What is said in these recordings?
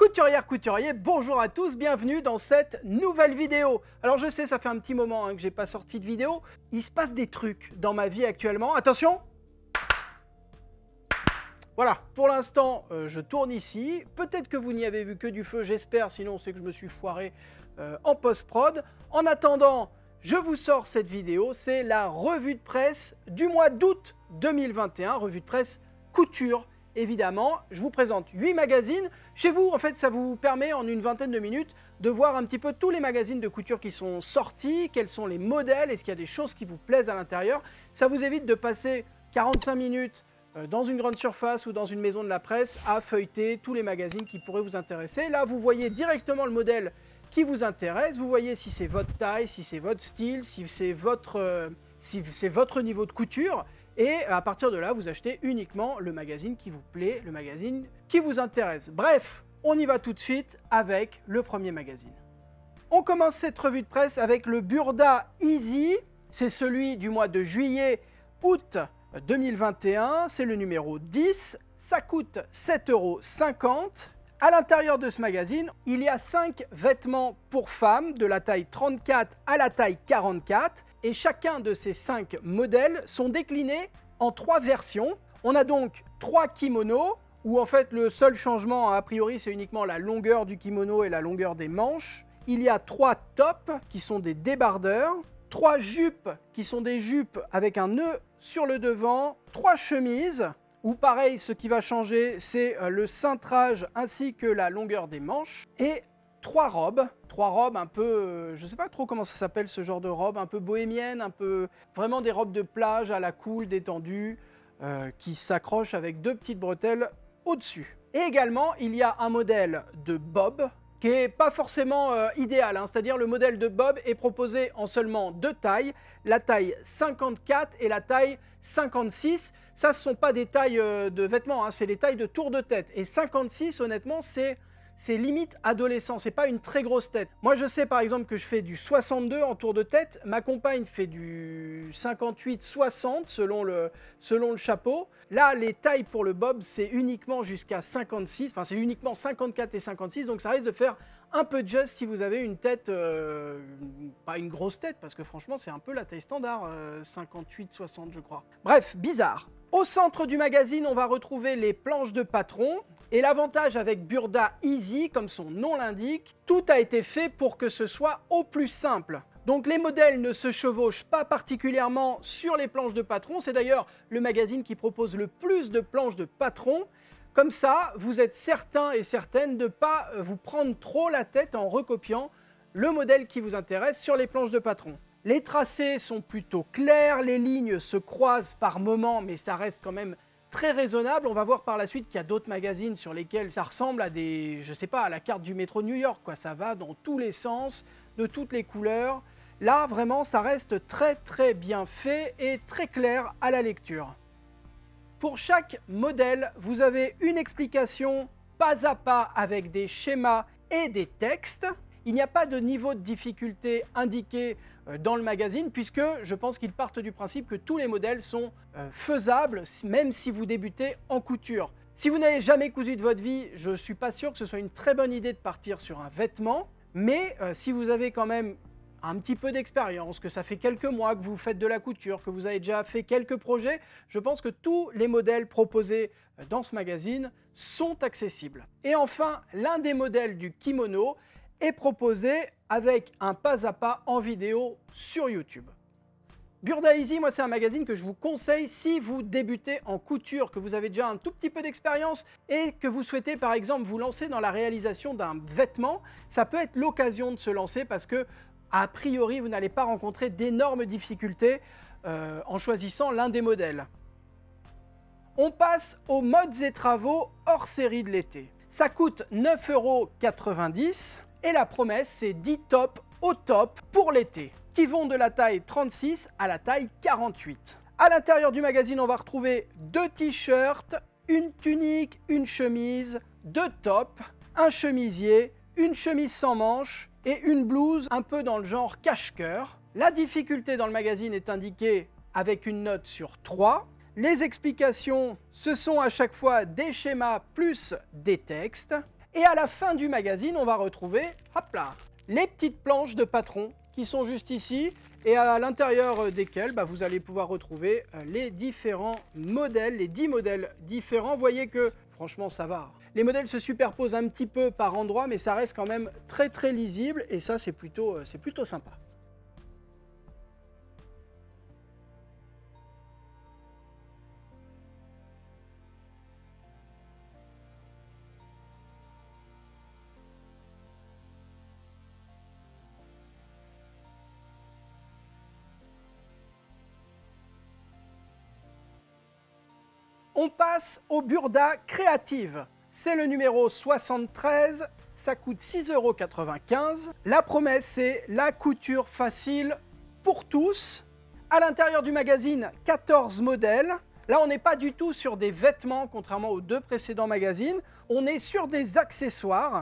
Couturière, couturier, bonjour à tous, bienvenue dans cette nouvelle vidéo. Alors je sais, ça fait un petit moment que j'ai pas sorti de vidéo. Il se passe des trucs dans ma vie actuellement. Attention! Voilà, pour l'instant, je tourne ici. Peut-être que vous n'y avez vu que du feu, j'espère, sinon c'est que je me suis foiré en post-prod. En attendant, je vous sors cette vidéo, c'est la revue de presse du mois d'août 2021, revue de presse couture. Évidemment, je vous présente 8 magazines. Chez vous, en fait, ça vous permet en une vingtaine de minutes de voir un petit peu tous les magazines de couture qui sont sortis, quels sont les modèles, est-ce qu'il y a des choses qui vous plaisent à l'intérieur. Ça vous évite de passer 45 minutes dans une grande surface ou dans une maison de la presse à feuilleter tous les magazines qui pourraient vous intéresser. Là, vous voyez directement le modèle qui vous intéresse, vous voyez si c'est votre taille, si c'est votre style, si c'est votre niveau de couture. Et à partir de là, vous achetez uniquement le magazine qui vous plaît, le magazine qui vous intéresse. Bref, on y va tout de suite avec le premier magazine. On commence cette revue de presse avec le Burda Easy. C'est celui du mois de juillet-août 2021. C'est le numéro 10. Ça coûte 7,50 €. À l'intérieur de ce magazine, il y a 5 vêtements pour femmes de la taille 34 à la taille 44. Et chacun de ces 5 modèles sont déclinés en 3 versions. On a donc 3 kimonos, où en fait le seul changement a priori c'est uniquement la longueur du kimono et la longueur des manches. Il y a 3 tops qui sont des débardeurs, 3 jupes qui sont des jupes avec un nœud sur le devant, 3 chemises, où pareil ce qui va changer c'est le cintrage ainsi que la longueur des manches, et 3 robes un peu, je ne sais pas trop comment ça s'appelle ce genre de robe, un peu bohémienne, un peu vraiment des robes de plage à la cool, détendues, qui s'accrochent avec 2 petites bretelles au-dessus. Et également, il y a un modèle de bob qui n'est pas forcément idéal, hein, c'est-à-dire le modèle de bob est proposé en seulement 2 tailles, la taille 54 et la taille 56. Ça, ce ne sont pas des tailles de vêtements, hein, c'est les tailles de tour de tête. Et 56, honnêtement, c'est limite adolescent, c'est pas une très grosse tête. Moi je sais par exemple que je fais du 62 en tour de tête, ma compagne fait du 58-60 selon le chapeau. Là les tailles pour le bob c'est uniquement jusqu'à 56, enfin c'est uniquement 54 et 56, donc ça risque de faire un peu juste si vous avez une tête, pas une grosse tête parce que franchement c'est un peu la taille standard, 58-60 je crois. Bref, bizarre. Au centre du magazine, on va retrouver les planches de patron. Et l'avantage avec Burda Easy, comme son nom l'indique, tout a été fait pour que ce soit au plus simple. Donc les modèles ne se chevauchent pas particulièrement sur les planches de patron. C'est d'ailleurs le magazine qui propose le plus de planches de patron. Comme ça, vous êtes certain et certaine de ne pas vous prendre trop la tête en recopiant le modèle qui vous intéresse sur les planches de patron. Les tracés sont plutôt clairs, les lignes se croisent par moments, mais ça reste quand même très raisonnable. On va voir par la suite qu'il y a d'autres magazines sur lesquels ça ressemble à des, je sais pas, à la carte du métro de New York, quoi. Ça va dans tous les sens, de toutes les couleurs. Là, vraiment, ça reste très bien fait et très clair à la lecture. Pour chaque modèle, vous avez une explication pas à pas avec des schémas et des textes. Il n'y a pas de niveau de difficulté indiqué dans le magazine puisque je pense qu'ils partent du principe que tous les modèles sont faisables même si vous débutez en couture. Si vous n'avez jamais cousu de votre vie, je ne suis pas sûr que ce soit une très bonne idée de partir sur un vêtement, mais si vous avez quand même un petit peu d'expérience, que ça fait quelques mois que vous faites de la couture, que vous avez déjà fait quelques projets, je pense que tous les modèles proposés dans ce magazine sont accessibles. Et enfin, l'un des modèles du kimono est proposé avec un pas à pas en vidéo sur YouTube. Burda Easy, moi c'est un magazine que je vous conseille si vous débutez en couture, que vous avez déjà un tout petit peu d'expérience et que vous souhaitez par exemple vous lancer dans la réalisation d'un vêtement. Ça peut être l'occasion de se lancer parce que a priori vous n'allez pas rencontrer d'énormes difficultés en choisissant l'un des modèles. On passe aux modes et travaux hors série de l'été. Ça coûte 9,90 € et la promesse c'est 10 tops au top pour l'été qui vont de la taille 36 à la taille 48. À l'intérieur du magazine on va retrouver 2 t-shirts, une tunique, une chemise, 2 tops, un chemisier, une chemise sans manches et une blouse un peu dans le genre cache-cœur. La difficulté dans le magazine est indiquée avec une note sur 3. Les explications, ce sont à chaque fois des schémas plus des textes. Et à la fin du magazine, on va retrouver, hop là, les petites planches de patron qui sont juste ici et à l'intérieur desquelles vous allez pouvoir retrouver les différents modèles, les 10 modèles différents. Vous voyez que franchement ça va. Les modèles se superposent un petit peu par endroits, mais ça reste quand même très très lisible et ça c'est plutôt sympa. On passe au Burda Créative. C'est le numéro 73, ça coûte 6,95 €. La promesse, c'est la couture facile pour tous. À l'intérieur du magazine, 14 modèles. Là, on n'est pas du tout sur des vêtements, contrairement aux deux précédents magazines. On est sur des accessoires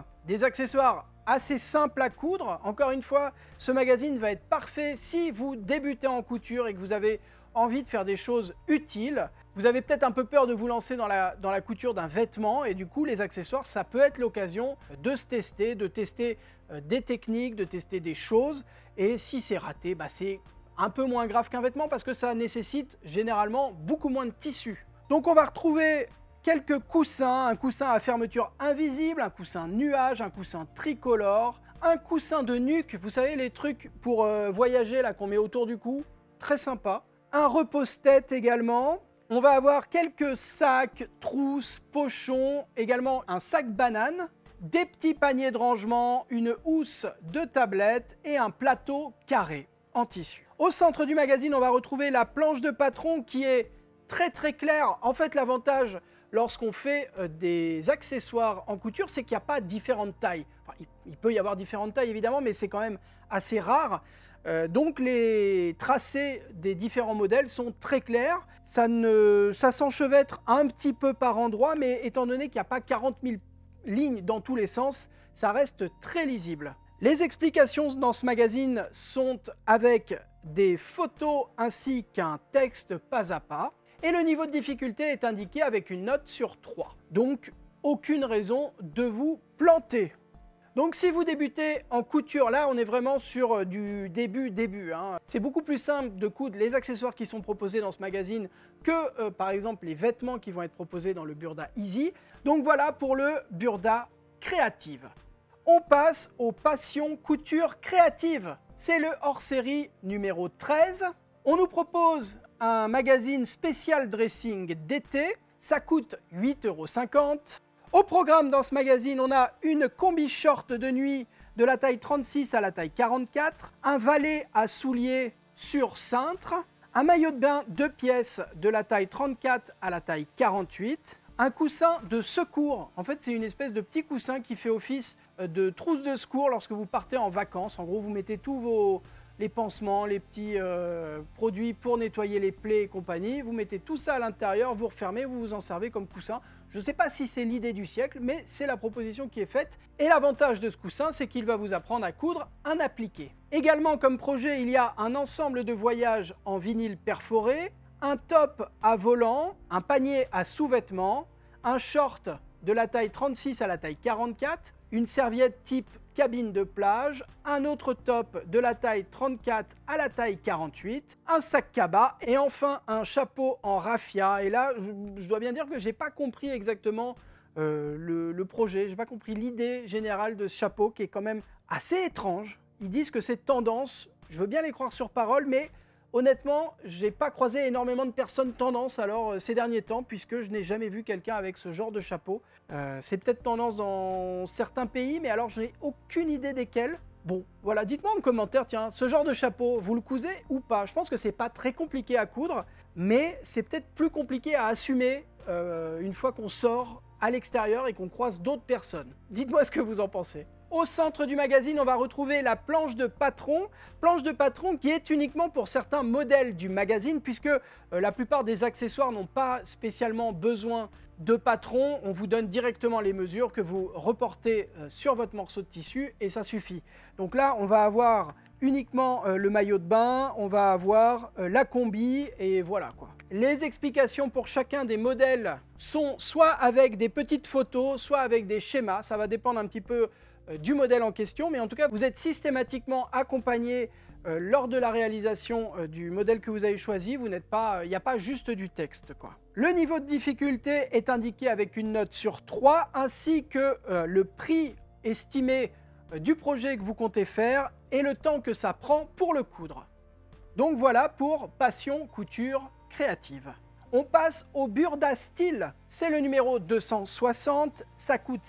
assez simples à coudre. Encore une fois, ce magazine va être parfait si vous débutez en couture et que vous avez envie de faire des choses utiles. Vous avez peut-être un peu peur de vous lancer dans la couture d'un vêtement et du coup les accessoires ça peut être l'occasion de se tester, de tester des techniques, de tester des choses et si c'est raté, c'est un peu moins grave qu'un vêtement parce que ça nécessite généralement beaucoup moins de tissu. Donc on va retrouver quelques coussins, un coussin à fermeture invisible, un coussin nuage, un coussin tricolore, un coussin de nuque, vous savez les trucs pour voyager là qu'on met autour du cou, très sympa. Un repose-tête également. On va avoir quelques sacs, trousses, pochons, également un sac banane, des petits paniers de rangement, une housse de tablette et un plateau carré en tissu. Au centre du magazine, on va retrouver la planche de patron qui est très très claire. En fait, l'avantage lorsqu'on fait des accessoires en couture, c'est qu'il n'y a pas différentes tailles. Enfin, il peut y avoir différentes tailles évidemment, mais c'est quand même assez rare. Donc les tracés des différents modèles sont très clairs, ça s'enchevêtre un petit peu par endroit, mais étant donné qu'il n'y a pas 40 000 lignes dans tous les sens, ça reste très lisible. Les explications dans ce magazine sont avec des photos ainsi qu'un texte pas à pas, et le niveau de difficulté est indiqué avec une note sur 3. Donc aucune raison de vous planter. Donc si vous débutez en couture, là on est vraiment sur du début. C'est beaucoup plus simple de coudre les accessoires qui sont proposés dans ce magazine que par exemple les vêtements qui vont être proposés dans le Burda Easy. Donc voilà pour le Burda Créative. On passe aux Passions Couture Créative. C'est le hors-série numéro 13. On nous propose un magazine spécial dressing d'été. Ça coûte 8,50 €. Au programme dans ce magazine, on a une combi short de nuit de la taille 36 à la taille 44, un valet à souliers sur cintre, un maillot de bain 2 pièces de la taille 34 à la taille 48, un coussin de secours. En fait, c'est une espèce de petit coussin qui fait office de trousse de secours lorsque vous partez en vacances. En gros, vous mettez tous les pansements, les petits produits pour nettoyer les plaies et compagnie. Vous mettez tout ça à l'intérieur, vous refermez, vous vous en servez comme coussin. Je ne sais pas si c'est l'idée du siècle, mais c'est la proposition qui est faite. Et l'avantage de ce coussin, c'est qu'il va vous apprendre à coudre un appliqué. Également comme projet, il y a un ensemble de voyages en vinyle perforé, un top à volant, un panier à sous-vêtements, un short de la taille 36 à la taille 44, une serviette type cabine de plage, un autre top de la taille 34 à la taille 48, un sac cabas et enfin un chapeau en raffia. Et là, je dois bien dire que je n'ai pas compris exactement le projet, je n'ai pas compris l'idée générale de ce chapeau qui est quand même assez étrange. Ils disent que c'est tendance, je veux bien les croire sur parole, mais honnêtement, je n'ai pas croisé énormément de personnes tendance ces derniers temps, puisque je n'ai jamais vu quelqu'un avec ce genre de chapeau. C'est peut-être tendance dans certains pays, mais alors je n'ai aucune idée desquels. Bon, voilà, dites-moi en commentaire, tiens, ce genre de chapeau, vous le cousez ou pas? Je pense que c'est pas très compliqué à coudre, mais c'est peut-être plus compliqué à assumer une fois qu'on sort à l'extérieur et qu'on croise d'autres personnes. Dites-moi ce que vous en pensez. Au centre du magazine, on va retrouver la planche de patron qui est uniquement pour certains modèles du magazine puisque la plupart des accessoires n'ont pas spécialement besoin de patron, on vous donne directement les mesures que vous reportez sur votre morceau de tissu et ça suffit. Donc là, on va avoir uniquement le maillot de bain, on va avoir la combi et voilà quoi. Les explications pour chacun des modèles sont soit avec des petites photos, soit avec des schémas. Ça va dépendre un petit peu du modèle en question, mais en tout cas, vous êtes systématiquement accompagné lors de la réalisation du modèle que vous avez choisi. Vous n'êtes pas, il n'y a pas juste du texte, quoi. Le niveau de difficulté est indiqué avec une note sur 3, ainsi que le prix estimé du projet que vous comptez faire et le temps que ça prend pour le coudre. Donc voilà pour Passion Couture Créative. On passe au Burda Style, c'est le numéro 260, ça coûte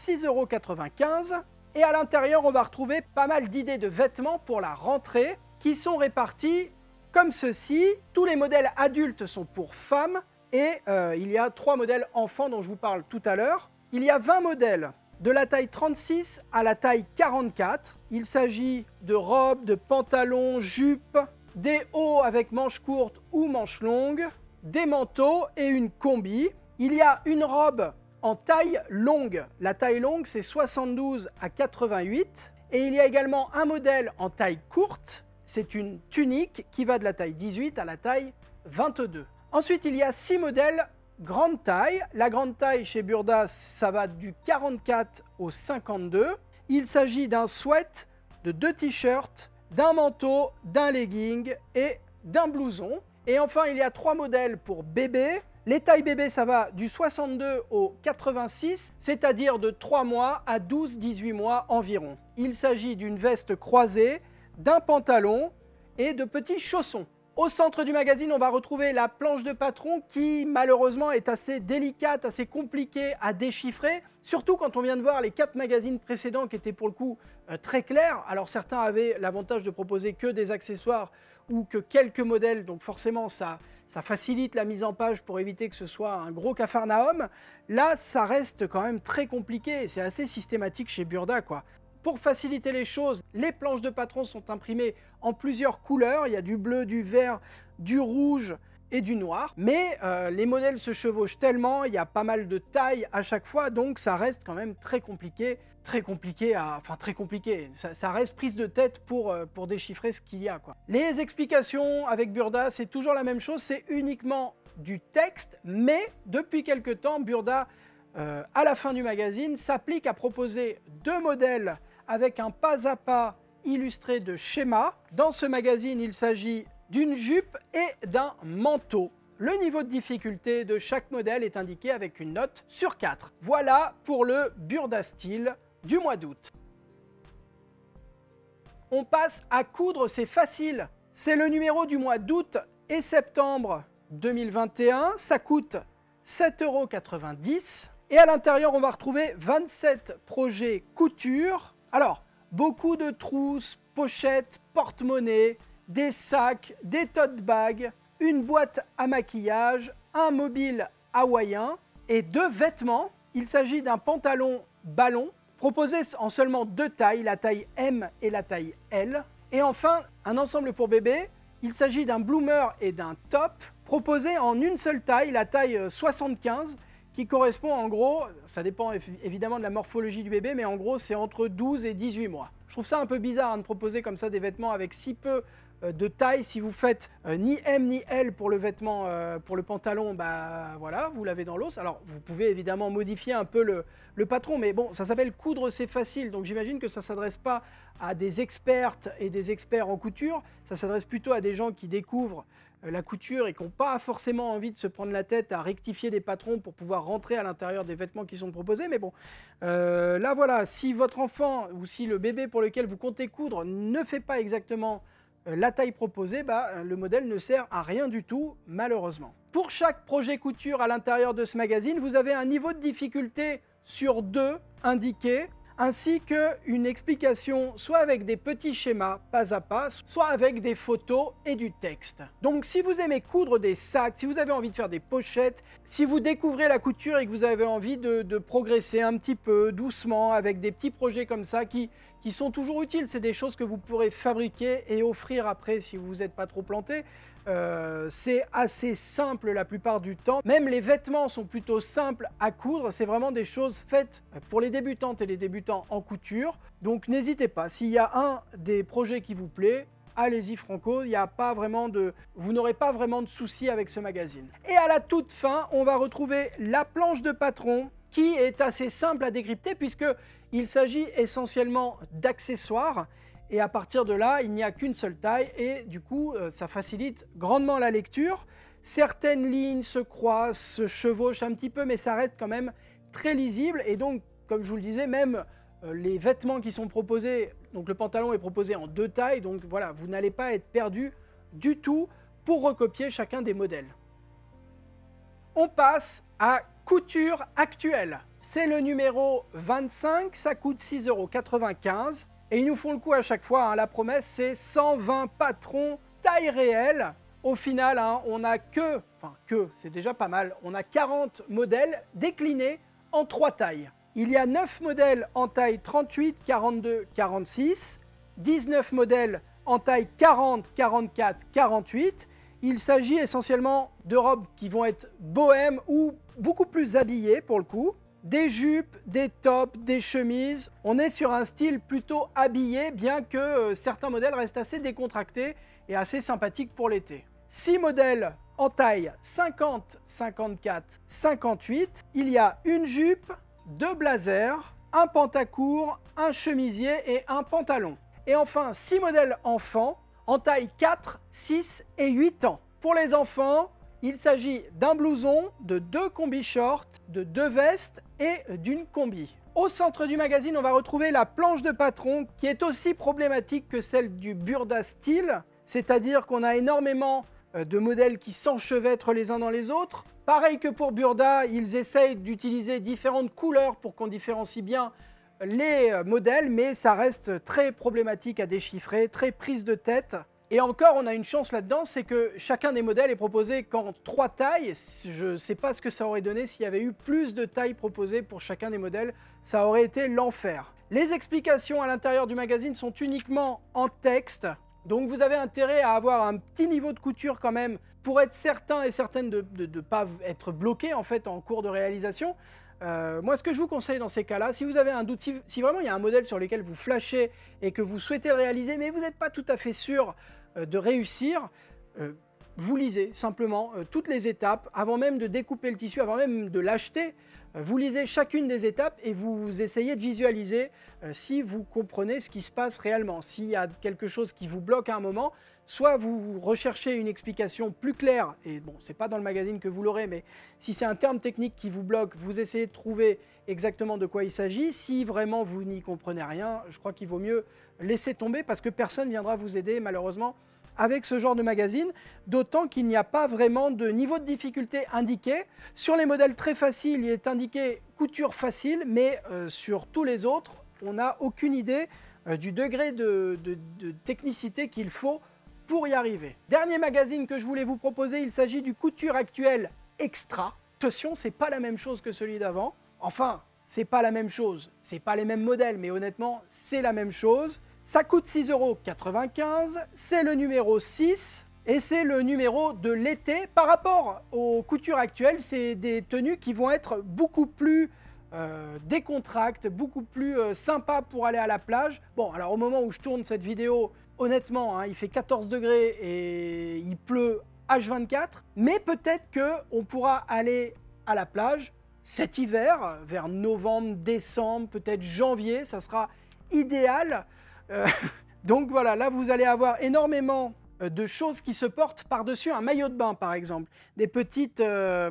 6,95 € et à l'intérieur on va retrouver pas mal d'idées de vêtements pour la rentrée qui sont répartis comme ceci. Tous les modèles adultes sont pour femmes et il y a 3 modèles enfants dont je vous parle tout à l'heure. Il y a 20 modèles de la taille 36 à la taille 44. Il s'agit de robes, de pantalons, jupes, des hauts avec manches courtes ou manches longues, des manteaux et une combi. Il y a une robe en taille longue. La taille longue, c'est 72 à 88. Et il y a également un modèle en taille courte. C'est une tunique qui va de la taille 18 à la taille 22. Ensuite, il y a 6 modèles grande taille. La grande taille chez Burda, ça va du 44 au 52. Il s'agit d'un sweat, de 2 t-shirts, d'un manteau, d'un legging et d'un blouson. Et enfin, il y a 3 modèles pour bébé. Les tailles bébé, ça va du 62 au 86, c'est-à-dire de 3 mois à 12-18 mois environ. Il s'agit d'une veste croisée, d'un pantalon et de petits chaussons. Au centre du magazine, on va retrouver la planche de patron qui malheureusement est assez délicate, assez compliquée à déchiffrer, surtout quand on vient de voir les 4 magazines précédents qui étaient pour le coup très clairs. Alors certains avaient l'avantage de proposer que des accessoires ou que quelques modèles, donc forcément ça facilite la mise en page pour éviter que ce soit un gros capharnaüm. Là, ça reste quand même très compliqué et c'est assez systématique chez Burda, quoi. Pour faciliter les choses, les planches de patron sont imprimées en plusieurs couleurs. Il y a du bleu, du vert, du rouge et du noir. Mais les modèles se chevauchent tellement, il y a pas mal de tailles à chaque fois, donc ça reste quand même très compliqué. Ça reste prise de tête pour déchiffrer ce qu'il y a, quoi. Les explications avec Burda, c'est toujours la même chose, c'est uniquement du texte, mais depuis quelque temps, Burda, à la fin du magazine, s'applique à proposer 2 modèles avec un pas à pas illustré de schémas. Dans ce magazine, il s'agit d'une jupe et d'un manteau. Le niveau de difficulté de chaque modèle est indiqué avec une note sur 4. Voilà pour le Burda Style du mois d'août. On passe à coudre, c'est facile. C'est le numéro du mois d'août et septembre 2021. Ça coûte 7,90 € et à l'intérieur, on va retrouver 27 projets couture. Alors, beaucoup de trousses, pochettes, porte-monnaie, des sacs, des tote bags, une boîte à maquillage, un mobile hawaïen et 2 vêtements. Il s'agit d'un pantalon ballon proposé en seulement 2 tailles, la taille M et la taille L. Et enfin, un ensemble pour bébé. Il s'agit d'un bloomer et d'un top proposé en une seule taille, la taille 75, qui correspond en gros, ça dépend évidemment de la morphologie du bébé, mais en gros c'est entre 12 et 18 mois. Je trouve ça un peu bizarre de proposer comme ça des vêtements avec si peu de taille. Si vous faites ni M ni L pour le vêtement, pour le pantalon, bah voilà, vous l'avez dans l'os. Alors vous pouvez évidemment modifier un peu le patron, mais bon, ça s'appelle coudre, c'est facile, donc j'imagine que ça ne s'adresse pas à des expertes et des experts en couture, ça s'adresse plutôt à des gens qui découvrent la couture et qui n'ont pas forcément envie de se prendre la tête à rectifier des patrons pour pouvoir rentrer à l'intérieur des vêtements qui sont proposés. Mais bon, là voilà, si votre enfant ou si le bébé pour lequel vous comptez coudre ne fait pas exactement la taille proposée, bah, le modèle ne sert à rien du tout, malheureusement. Pour chaque projet couture à l'intérieur de ce magazine, vous avez un niveau de difficulté sur 2 indiqué, ainsi qu'une explication soit avec des petits schémas pas à pas, soit avec des photos et du texte. Donc si vous aimez coudre des sacs, si vous avez envie de faire des pochettes, si vous découvrez la couture et que vous avez envie de progresser un petit peu doucement avec des petits projets comme ça qui sont toujours utiles, c'est des choses que vous pourrez fabriquer et offrir après si vous n'êtes pas trop planté. C'est assez simple la plupart du temps. Même les vêtements sont plutôt simples à coudre. C'est vraiment des choses faites pour les débutantes et les débutants en couture. Donc n'hésitez pas, s'il y a un des projets qui vous plaît, allez-y franco, vous n'aurez pas vraiment de soucis avec ce magazine. Et à la toute fin, on va retrouver la planche de patron qui est assez simple à décrypter puisqu'il s'agit essentiellement d'accessoires. Et à partir de là, il n'y a qu'une seule taille et du coup, ça facilite grandement la lecture. Certaines lignes se croisent, se chevauchent un petit peu, mais ça reste quand même très lisible. Et donc, comme je vous le disais, même les vêtements qui sont proposés, donc le pantalon est proposé en 2 tailles, donc voilà, vous n'allez pas être perdu du tout pour recopier chacun des modèles. On passe à couture actuelle. C'est le numéro 25, ça coûte 6,95 €. Et ils nous font le coup à chaque fois, hein. La promesse c'est 120 patrons taille réelle. Au final, hein, on n'a c'est déjà pas mal, on a 40 modèles déclinés en 3 tailles. Il y a 9 modèles en taille 38, 42, 46, 19 modèles en taille 40, 44, 48. Il s'agit essentiellement de robes qui vont être bohèmes ou beaucoup plus habillées pour le coup. Des jupes, des tops, des chemises. On est sur un style plutôt habillé, bien que certains modèles restent assez décontractés et assez sympathiques pour l'été. 6 modèles en taille 50, 54, 58. Il y a une jupe, 2 blazers, un pantacourt, un chemisier et un pantalon. Et enfin, 6 modèles enfants en taille 4, 6 et 8 ans. Pour les enfants, il s'agit d'un blouson, de 2 combis shorts, de 2 vestes et d'une combi. Au centre du magazine, on va retrouver la planche de patron qui est aussi problématique que celle du Burda Style, c'est-à-dire qu'on a énormément de modèles qui s'enchevêtrent les uns dans les autres. Pareil que pour Burda, ils essayent d'utiliser différentes couleurs pour qu'on différencie bien les modèles, mais ça reste très problématique à déchiffrer, très prise de tête. Et encore, on a une chance là-dedans, c'est que chacun des modèles est proposé qu'en 3 tailles. Je ne sais pas ce que ça aurait donné s'il y avait eu plus de tailles proposées pour chacun des modèles. Ça aurait été l'enfer. Les explications à l'intérieur du magazine sont uniquement en texte. Donc vous avez intérêt à avoir un petit niveau de couture quand même pour être certain et certaine de ne pas être bloqué en fait en cours de réalisation. Moi, ce que je vous conseille dans ces cas-là, si vous avez un doute, si vraiment il y a un modèle sur lequel vous flashez et que vous souhaitez le réaliser, mais vous n'êtes pas tout à fait sûr de réussir, vous lisez simplement toutes les étapes avant même de découper le tissu, avant même de l'acheter. Vous lisez chacune des étapes et vous essayez de visualiser si vous comprenez ce qui se passe réellement. S'il y a quelque chose qui vous bloque à un moment, soit vous recherchez une explication plus claire, et bon, c'est pas dans le magazine que vous l'aurez, mais si c'est un terme technique qui vous bloque, vous essayez de trouver exactement de quoi il s'agit. Si vraiment vous n'y comprenez rien, je crois qu'il vaut mieux laisser tomber parce que personne ne viendra vous aider malheureusement avec ce genre de magazine, d'autant qu'il n'y a pas vraiment de niveau de difficulté indiqué. Sur les modèles très faciles, il est indiqué couture facile, mais sur tous les autres, on n'a aucune idée du degré de technicité qu'il faut pour y arriver. Dernier magazine que je voulais vous proposer, il s'agit du Couture Actuelle Extra. Attention, c'est pas la même chose que celui d'avant. Enfin, c'est pas la même chose, c'est pas les mêmes modèles, mais honnêtement, c'est la même chose. Ça coûte 6,95 €, c'est le numéro 6 et c'est le numéro de l'été. Par rapport aux coutures actuelles, c'est des tenues qui vont être beaucoup plus décontractes, beaucoup plus sympas pour aller à la plage. Bon, alors au moment où je tourne cette vidéo, honnêtement, hein, il fait 14 degrés et il pleut H24, mais peut-être qu'on pourra aller à la plage cet hiver, vers novembre, décembre, peut-être janvier, ça sera idéal. Donc voilà, là vous allez avoir énormément de choses qui se portent par-dessus un maillot de bain par exemple. Des petites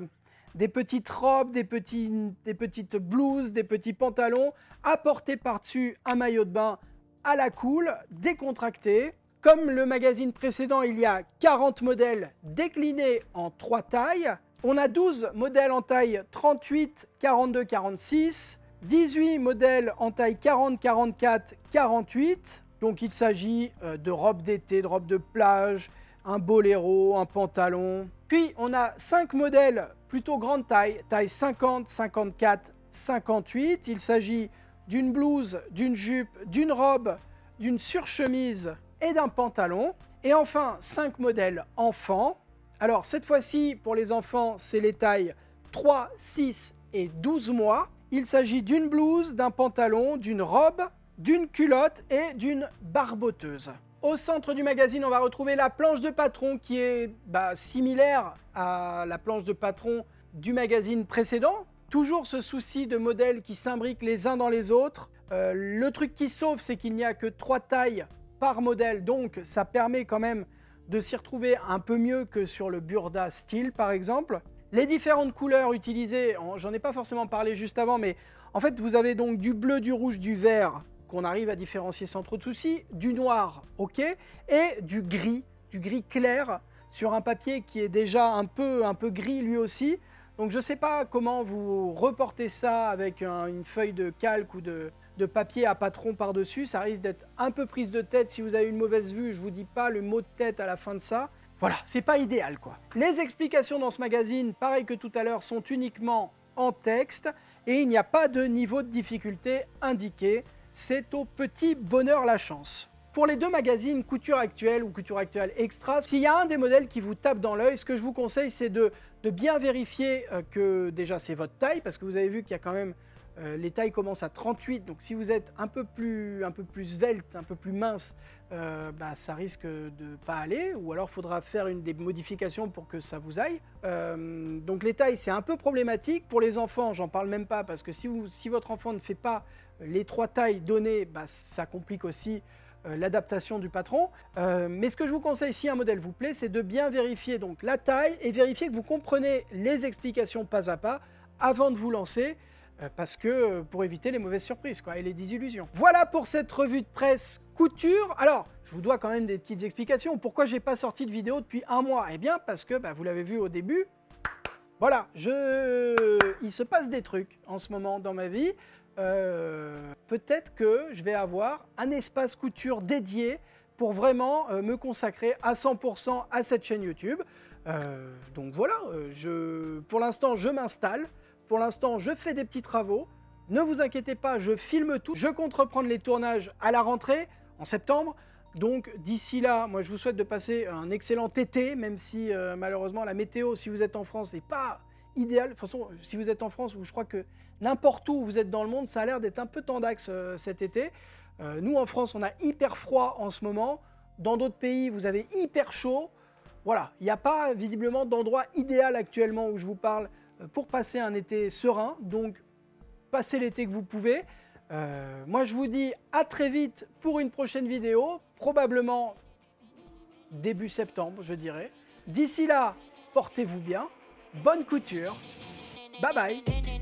robes, des petites blouses, des petits pantalons à porter par-dessus un maillot de bain à la cool, décontracté. Comme le magazine précédent, il y a 40 modèles déclinés en 3 tailles. On a 12 modèles en taille 38, 42, 46. 18 modèles en taille 40, 44, 48. Donc il s'agit de robes d'été, de robes de plage, un boléro, un pantalon. Puis on a 5 modèles plutôt grande taille, taille 50, 54, 58. Il s'agit d'une blouse, d'une jupe, d'une robe, d'une surchemise et d'un pantalon. Et enfin, 5 modèles enfants. Alors cette fois-ci, pour les enfants, c'est les tailles 3, 6 et 12 mois. Il s'agit d'une blouse, d'un pantalon, d'une robe, d'une culotte et d'une barboteuse. Au centre du magazine, on va retrouver la planche de patron qui est similaire à la planche de patron du magazine précédent. Toujours ce souci de modèles qui s'imbriquent les uns dans les autres. Le truc qui sauve, c'est qu'il n'y a que 3 tailles par modèle, donc ça permet quand même de s'y retrouver un peu mieux que sur le Burda Style par exemple. Les différentes couleurs utilisées, j'en ai pas forcément parlé juste avant, mais en fait vous avez donc du bleu, du rouge, du vert qu'on arrive à différencier sans trop de soucis, du noir, ok, et du gris clair sur un papier qui est déjà un peu gris lui aussi. Donc je ne sais pas comment vous reportez ça avec une feuille de calque ou de papier à patron par-dessus. Ça risque d'être un peu prise de tête si vous avez une mauvaise vue. Je ne vous dis pas le mot de tête à la fin de ça. Voilà, c'est pas idéal quoi. Les explications dans ce magazine, pareil que tout à l'heure, sont uniquement en texte et il n'y a pas de niveau de difficulté indiqué. C'est au petit bonheur la chance. Pour les deux magazines Couture Actuelle ou Couture Actuelle Extra, s'il y a un des modèles qui vous tape dans l'œil, ce que je vous conseille, c'est de bien vérifier que déjà c'est votre taille, parce que vous avez vu qu'il y a quand même, les tailles commencent à 38, donc si vous êtes un peu plus svelte, un peu plus mince, ça risque de ne pas aller, ou alors il faudra faire des modifications pour que ça vous aille. Donc les tailles, c'est un peu problématique. Pour les enfants, j'en parle même pas, parce que si votre enfant ne fait pas les 3 tailles données, ça complique aussi l'adaptation du patron. Mais ce que je vous conseille, si un modèle vous plaît, c'est de bien vérifier donc la taille et vérifier que vous comprenez les explications pas à pas avant de vous lancer, parce que pour éviter les mauvaises surprises et les désillusions. Voilà pour cette revue de presse couture. Alors, je vous dois quand même des petites explications. Pourquoi j'ai pas sorti de vidéo depuis un mois? Eh bien, parce que vous l'avez vu au début, voilà, il se passe des trucs en ce moment dans ma vie. Peut-être que je vais avoir un espace couture dédié pour vraiment me consacrer à 100% à cette chaîne YouTube. Donc voilà, pour l'instant je m'installe, pour l'instant je fais des petits travaux. Ne vous inquiétez pas, je filme tout. Je compte reprendre les tournages à la rentrée, en septembre. Donc d'ici là, moi je vous souhaite de passer un excellent été, même si malheureusement la météo, si vous êtes en France, n'est pas idéale. De toute façon, si vous êtes en France, où je crois que n'importe où vous êtes dans le monde, ça a l'air d'être un peu tendax cet été. Nous en France, on a hyper froid en ce moment. Dans d'autres pays, vous avez hyper chaud. Voilà, il n'y a pas visiblement d'endroit idéal actuellement où je vous parle pour passer un été serein. Donc, passez l'été que vous pouvez. Moi, je vous dis à très vite pour une prochaine vidéo, probablement début septembre, je dirais. D'ici là, portez-vous bien, bonne couture, bye bye.